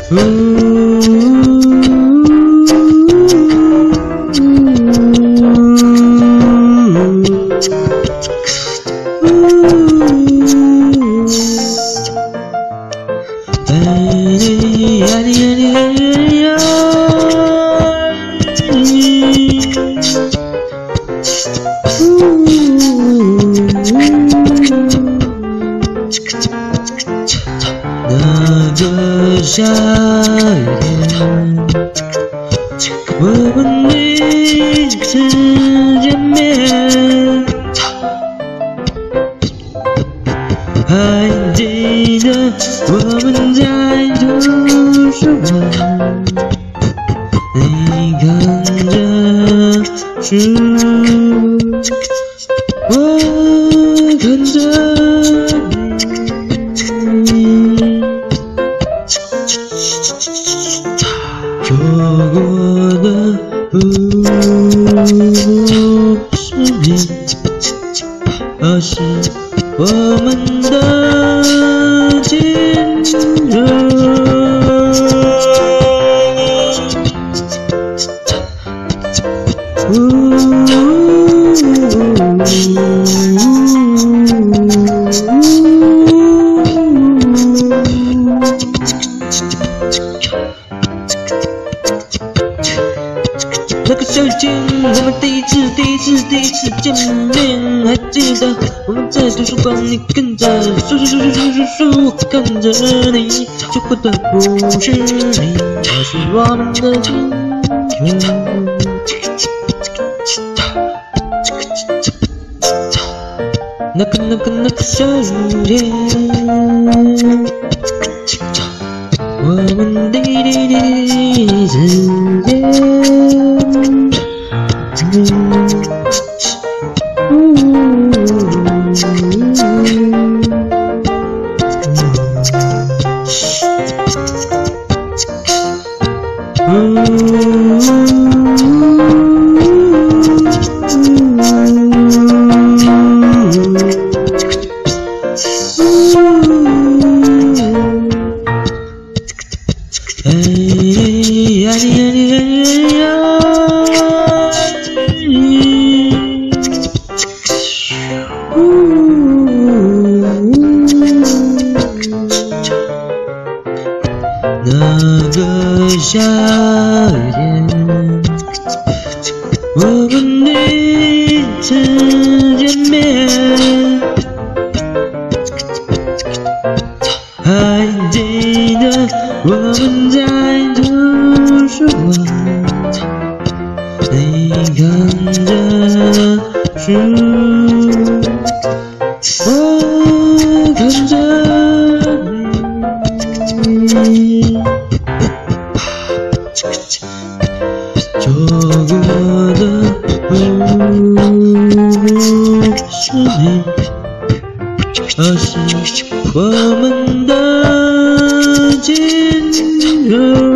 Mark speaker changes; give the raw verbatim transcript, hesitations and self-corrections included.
Speaker 1: 那个夏天，我们第一次见面，还记得我们在图书馆，你看着书，我看着你。错过的不是你，而是我们的青春。那个夏天，我们第一次、第一次、第一次见面，还记得我们在图书馆，你跟着书、书、书、书、书、书、书，我看着你，错过的不是你，而是我们的青春。那个、那个、那个夏天，我们第一、第一次见。那个夏天，我们第一次见面，还记得我们在图书馆，你看着书，我看着你。错过的不是你，而是我们的青春。